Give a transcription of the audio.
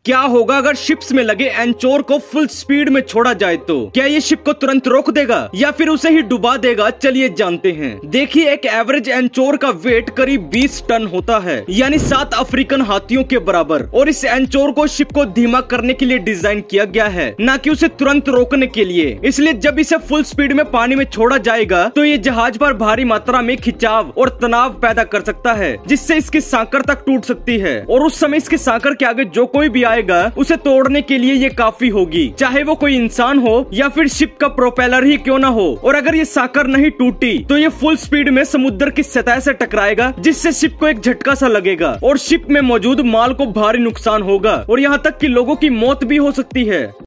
क्या होगा अगर शिप्स में लगे एंचोर को फुल स्पीड में छोड़ा जाए तो क्या ये शिप को तुरंत रोक देगा या फिर उसे ही डुबा देगा? चलिए जानते हैं। देखिए, एक एवरेज एंचोर का वेट करीब 20 टन होता है, यानी 7 अफ्रीकन हाथियों के बराबर। और इस एंचोर को शिप को धीमा करने के लिए डिजाइन किया गया है, न कि उसे तुरंत रोकने के लिए। इसलिए जब इसे फुल स्पीड में पानी में छोड़ा जाएगा तो ये जहाज पर भारी मात्रा में खिंचाव और तनाव पैदा कर सकता है, जिससे इसकी सांकर तक टूट सकती है। और उस समय इसके सांकर के आगे जो कोई भी आएगा उसे तोड़ने के लिए ये काफी होगी, चाहे वो कोई इंसान हो या फिर शिप का प्रोपेलर ही क्यों ना हो। और अगर ये सांकर नहीं टूटी तो ये फुल स्पीड में समुद्र की सतह से टकराएगा, जिससे शिप को एक झटका सा लगेगा और शिप में मौजूद माल को भारी नुकसान होगा और यहाँ तक कि लोगों की मौत भी हो सकती है।